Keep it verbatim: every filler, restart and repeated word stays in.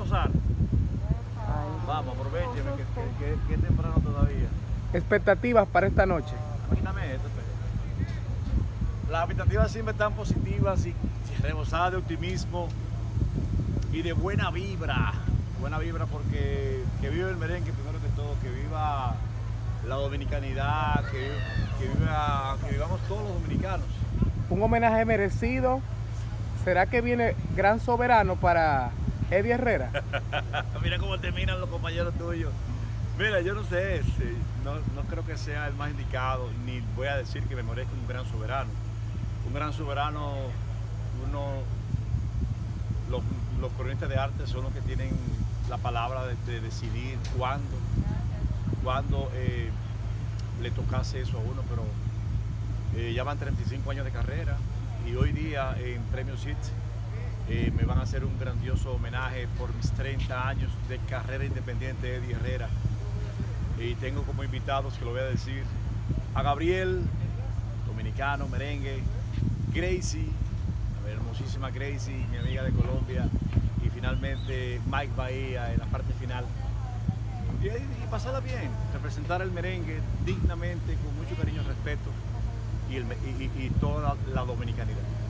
almorzar? Ay. Vamos, aprovechen, que, que, que, que es temprano todavía. Expectativas para esta noche. Imagíname esto. Pues. Las expectativas siempre están positivas y rebosadas de optimismo y de buena vibra. Buena vibra porque que viva el merengue primero que todo, que viva la dominicanidad, que, que, viva, que vivamos todos los dominicanos. Un homenaje merecido. ¿Será que viene Gran Soberano para Eddie Herrera? Mira cómo terminan los compañeros tuyos. Mira, yo no sé, no, no creo que sea el más indicado, ni voy a decir que me merezca un gran soberano. Un gran soberano, uno, los, los cronistas de arte son los que tienen la palabra de, de decidir cuándo, cuándo eh, le tocase eso a uno, pero eh, ya van treinta y cinco años de carrera y hoy día en Premio S I T eh, me van a hacer un grandioso homenaje por mis treinta años de carrera independiente de Eddie Herrera. Y tengo como invitados, que lo voy a decir, a Gabriel, dominicano, merengue, Gracie, la hermosísima Gracie, mi amiga de Colombia, y finalmente Mike Bahía en la parte final. Y, y pasarla bien, representar el merengue dignamente, con mucho cariño y respeto, y, el, y, y toda la dominicanidad.